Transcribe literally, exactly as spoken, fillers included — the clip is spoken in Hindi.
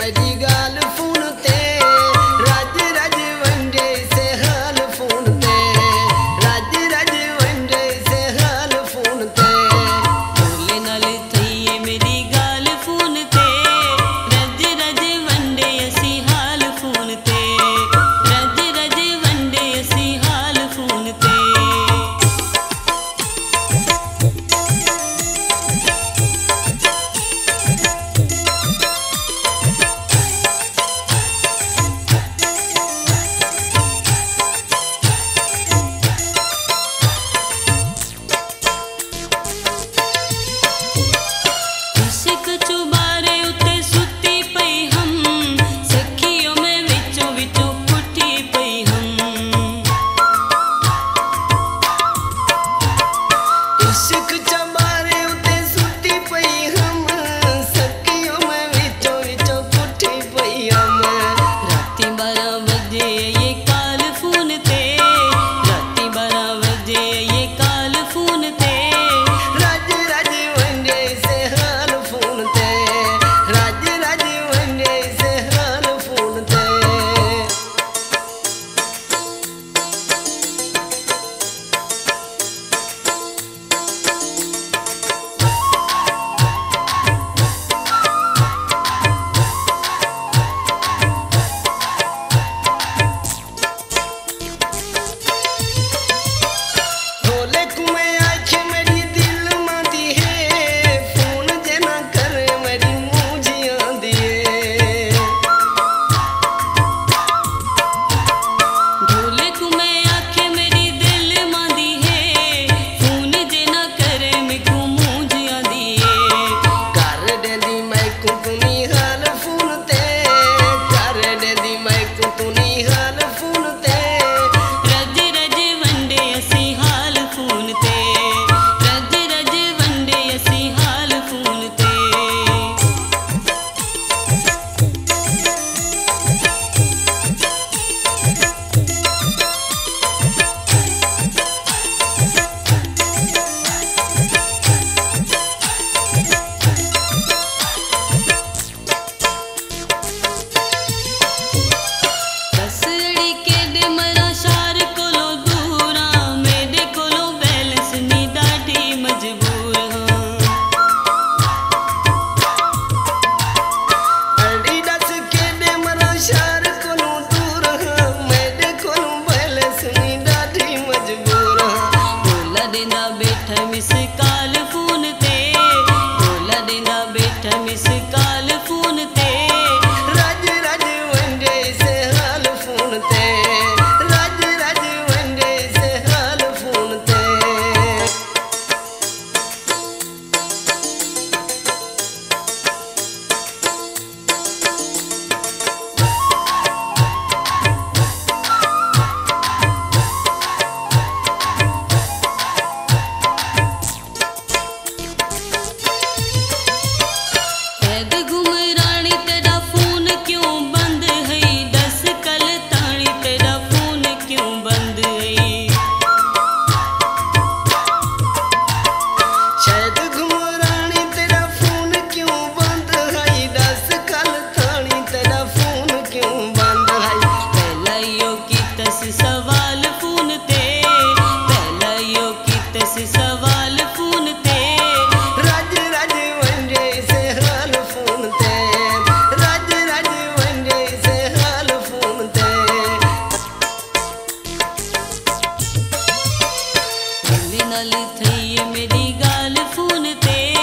मेरी गाल फोन ते रज रज वंडे से हाल फोन ते रज रज वंडे से हाल फोन ते ढोले नाल थई मेरी गाल फोन ते रज रज वंडे असी हाल फोन ते रज रज वंडे असी हाल फोन ते इश्क चुबारे उते सुती पई हम सखियों में विचों विचों पुठी पई हम इश्क चबारे उते सुती पई हम सखियों में विचों विचों पुठी पई हम राती बारह बजे ये काल फोन ते राती बारह बजे ये काल फोन ते रज रज वंडे से हाल फोन ते रज रज वंडे से हाल फोन ते ढोले कुएं आँख मेरी दिल मांदी है फोन जना करे मेरी मूंझ आंदी है ढोले को मैं आखे मेरी दिल मांदी है फोन जे ना करे मेको मूंझ आंदी है कर देंदी मैं को तुनी हाल फोन ते कर देंदी मैं को तुनी हाल फोन ते रज रज वंडे असी हाल फोन ते रज रज वंडे असी हाल फोन ते दस अड़ी केडे मरा शार कोलो दूरा मेरे कोलो बैलेंस नी डाढी मजबूर हां अड़ी दस के दे मरा शार कोलों दूर हां मेरे कोलों बैलेंस नी डाढी मजबूर हां ढोला देंदा बैठा मिस काल फोन ते ढोला देंदा बैठा मिस काल फोन ते रज रज वंडे से हाल फोन ते रज रज वंडे से हाल फोन ते कैद गुम रानी तेरा फोन क्यों बंद है दस कल ताणी तेरा फोन क्यों बंद है शायद घुमरानी तेरा फोन क्यों बंद है दस कल थानी तेरा फोन क्यों बंद है पहला यो की तस सवाल फोन ते पहला यो की तस सवाल फोन ते रज रज वंडे से हाल फोन ते रज रज वंडे से हाल फोन ते ढोले नाल थई मेरी गाल फोन ते